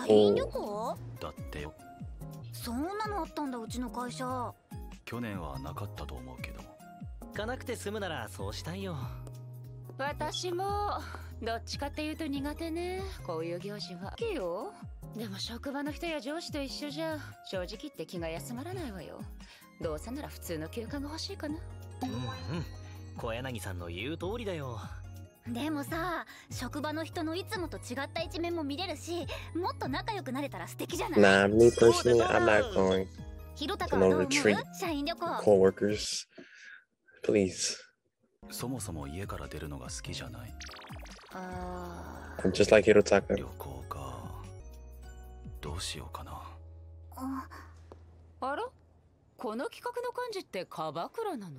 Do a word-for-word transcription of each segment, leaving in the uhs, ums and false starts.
社員旅行だってよ。 そんなのあったんだ、うちの会社。 去年はなかったと思うけど。 行かなくて済むならそうしたいよ。 私もどっちかっていうと苦手ね、こういう行事は。いいよ。でも職場の人や上司と一緒じゃ正直言って気が休まらないわよ。どうせなら普通の休暇が欲しいかな。 うんうん、小柳さんの言う通りだよ。 でもさ、職場の人のいつもと違った一面も見れるし、もっと仲良くなれたら素敵じゃない？ Nah, me personally, I'm not going ひろた to かは no どう思う？ retreat. 社員旅行。 Coworkers, please. そもそも家から出るのが好きじゃない。 あ I'm just like Hirotaka. 旅行か。どうしようかな。 ああら、この企画の幹事ってカバクラなの？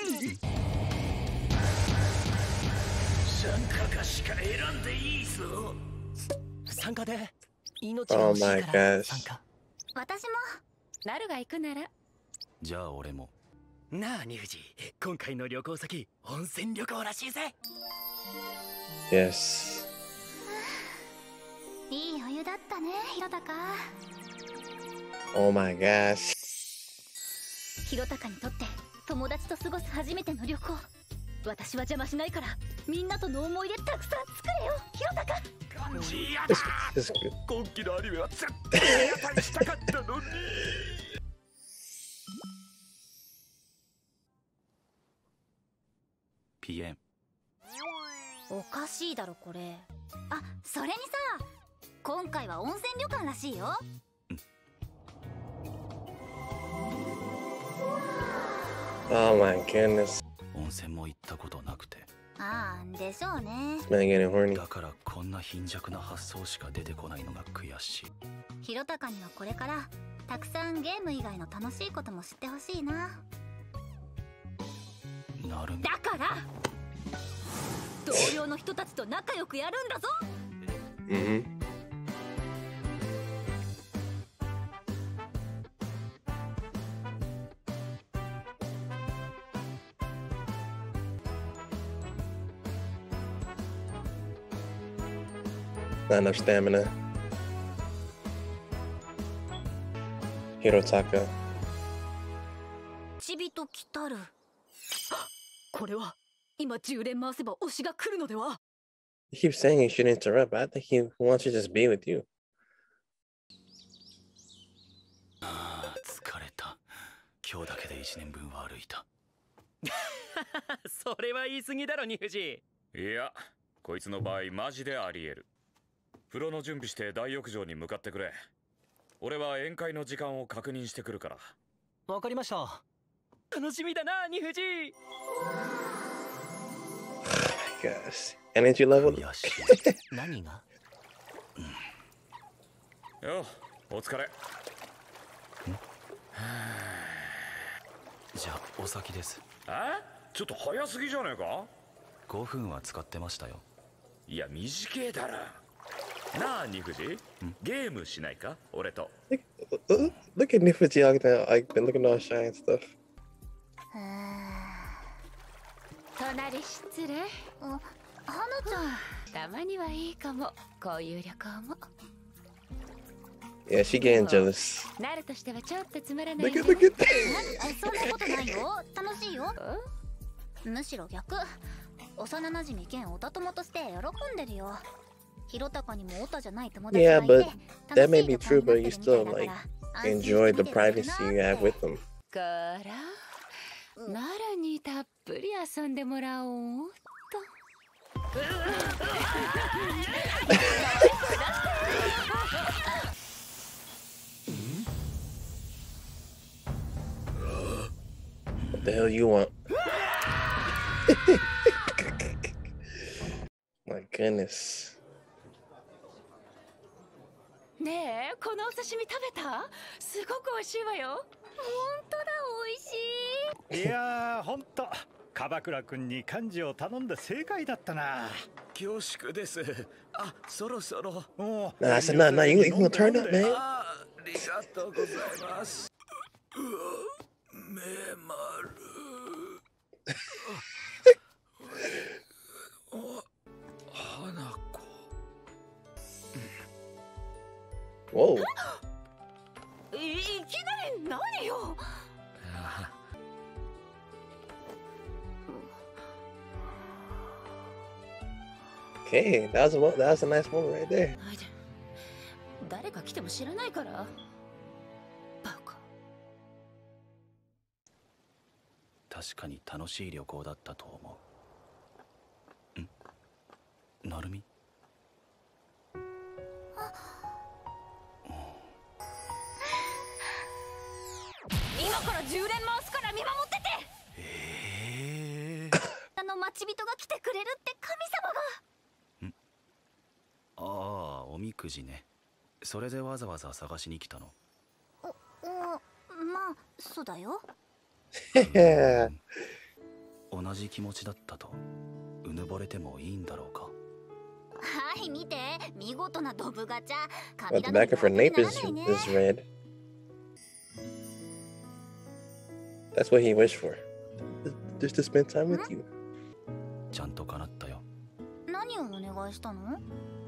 参加かしか選んでいいぞ。参加で命が Oh 欲しい my から gosh. 参加。 私も。 なるが行くなら。 じゃあ俺も。 なあニフジ、今回の旅行先温泉旅行らしいぜ。 Yes. いいお湯だったね、ひろたか。 Oh my gosh. ひろたかにとって友達と過ごす初めての旅行。私は邪魔しないから、みんなとの思い出たくさん作れよ、ひろたか。 感じや This, だ。 this is good. 今期のアニメは絶対屋台したかったのに。 ピエン。 おかしいだろこれ。あ、それにさ、今回は温泉旅館らしいよ。 Oh my goodness. 温泉も行ったことなくて。 ああ、でしょうね。 Man getting horny. だからこんな貧弱な発想しか出てこないのが悔しい。 ひろたかにはこれからたくさんゲーム以外の楽しいことも知ってほしいな。 なるんだから同僚の人たちと仲良くやるんだぞ。 Mm-hmm. Not enough stamina. Hirotaka. ちびと来たる。これは今じゅう連回せば推しが来るのでは。 He keeps saying he shouldn't interrupt, but I think he wants to just be with you. ああ、疲れた。今日だけで一年分は歩いた。 それは言い過ぎだろニフジ。 いや、こいつの場合マジであり得る。風呂の準備して大浴場に向かってくれ。俺は宴会の時間を確認してくるから。 わかりました。楽しみだなニフジ。 Gosh. Energy level? 悔しい。 何が？ よ、お疲れ。 じゃあお先です。 え？ちょっと早すぎじゃねえか？ ごふんは使ってましたよ。 いや、短えだろ。なあ、ニフジ、ゲームしないか俺と。 Look, look, look at Nifuji like that, like looking all shy and stuff. 隣失礼。 あ、はなちゃん。 たまにはいいかも、こういう旅行も。 Yeah, she getting jealous. なるとしてはちょっとつまらない Look け at, ど。 look at that. え、そんなことないよ。楽しいよ。むしろ逆。幼馴染兼オタ友として喜んでるよ。ひろたかにもオタじゃない友達が Yeah, いて。 but that may 楽しい be 旅 true, 行に but な you ってるみた still いだから like 安心して enjoy 見 the てられる privacy な you have with them. からなるにたっぷり遊んでもらおうっと。 What the hell you want? My goodness. ねえ、このお刺身食べた？すごく美味しいわよ。 本当だ、美味しい。 いやー、ほんと樺倉君に幹事を頼んで正解だったな。 恐縮です。あ、そろそろ。 おう Nah, I said, nah, nah, you, you gonna turn up, man. あ、ありがとうございます。うわ、目丸。あ、花子。 Whoa. い, いきなり何よ。 Okay, that was a that was a nice moment right there. 誰か来ても知らないから。バカ。 確かに楽しい旅行だったと思う。ん？なるみ？ 今からじゅう連回すから見守ってて。 ええ。 あの待ち人が来てくれるって神様が。 ん？ああ、おみくじね。それでわざわざ探しに来たの？ お、お、まあそうだよ。 同じ気持ちだったとうぬぼれてもいいんだろうか。 はい見て、見事なドブガチャ。 But the back of her nape is, is red. That's what he wished for. Just to spend time with you. ちゃんと叶ったよ。 何をお願いしたの？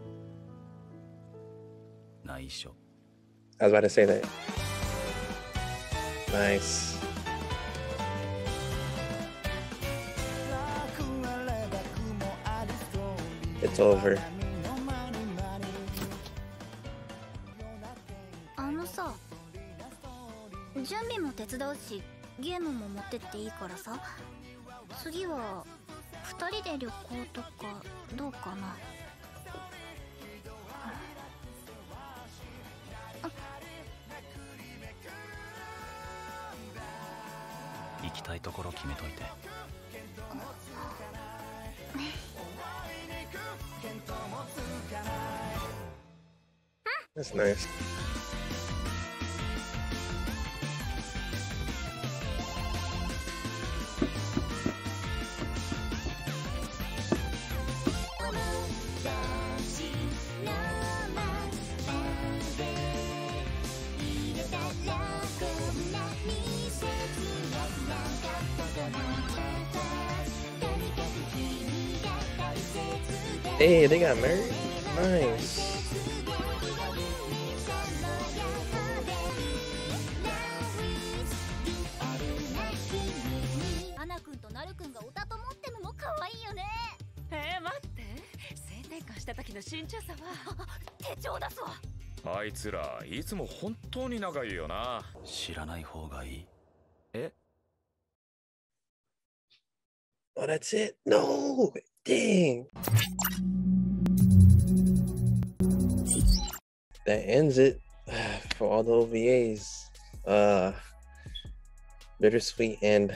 内緒。 I was about to say that. Nice. It's over. あのさ、準備も手伝うし、ゲームも持ってっていいからさ。次は二人で旅行とかどうかな。 行きたいところ決めといて。 That's nice. Hey, they got married? Nice. アナ君とナル君が歌と持ってるの可愛いよね。 えー、待って。性転換した時の身長差は。 手帳出すわ。 あいつらいつも本当に仲いいよな。 知らない方がいい。え？ Oh, that's it? No! Dang! That ends it for all the O V As. Uh, bittersweet end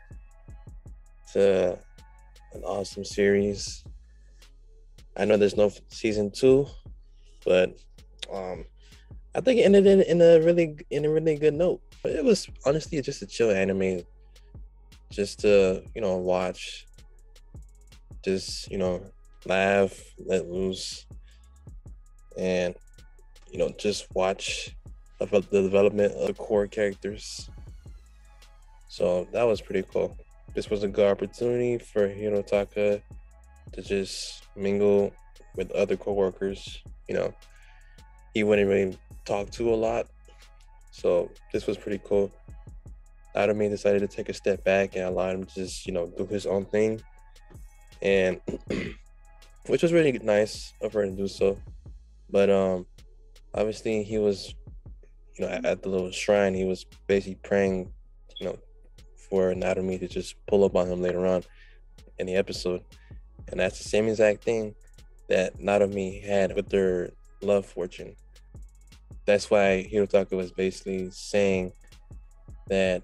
to an awesome series. I know there's no season two, but um, I think it ended in, in a really in a really good note. But it was honestly just a chill anime, just to you know watch, just you know laugh, let loose, and you know just watch about the development of the core characters. So that was pretty cool. This was a good opportunity for Hirotaka to just mingle with other coworkers. You know, he wouldn't really talk to a lot, so this was pretty cool. Adami decided to take a step back and allow him to just, you know, do his own thing, and which was really nice of her to do so. But um, obviously he was, you know, at, at the little shrine, he was basically praying, you know, for Naomi to just pull up on him later on in the episode, and that's the same exact thing that Naomi had with their love fortune. That's why Hirotaka was basically saying that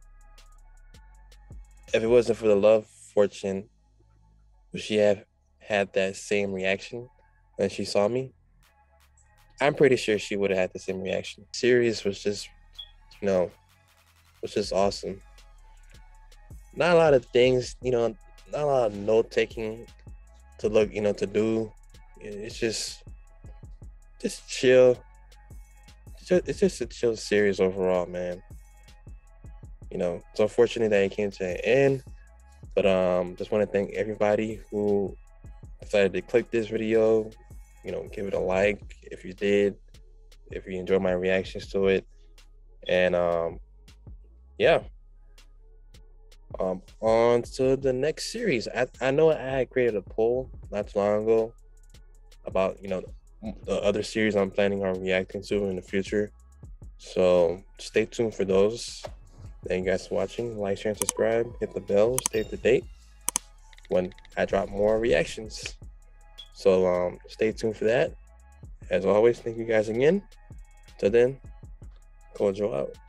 if it wasn't for the love fortune, would she have had that same reaction when she saw me? I'm pretty sure she would have had the same reaction. Series was just, you know, was just awesome. Not a lot of things, you know, not a lot of note taking to look, you know, to do. It's just, just chill. It's just, it's just a chill series overall, man. You know, it's unfortunate that it came to an end, but um, just want to thank everybody who decided to click this video. You know, give it a like if you did. if you enjoy my reactions to it. And um, yeah. Um, on to the next series. I, I know I had created a poll not too long ago about, you know, the other series I'm planning on reacting to in the future. So stay tuned for those. Thank you guys for watching. Like, share, and subscribe. Hit the bell. Stay up to date when I drop more reactions. So um, stay tuned for that. As always, thank you guys again. Till then, Kojo out.